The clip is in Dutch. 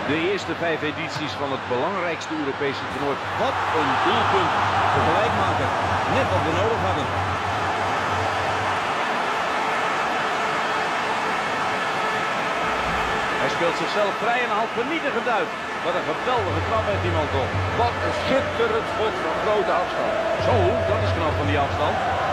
De eerste 5 edities van het belangrijkste Europese toernooi. Wat een doelpunt. De gelijkmaker. Net wat we nodig hadden. Hij speelt zichzelf vrij en haalt vernietigend uit. Wat een geweldige trap heeft die man toch. Wat een schitterend schot van grote afstand. Zo, dat is knap van die afstand.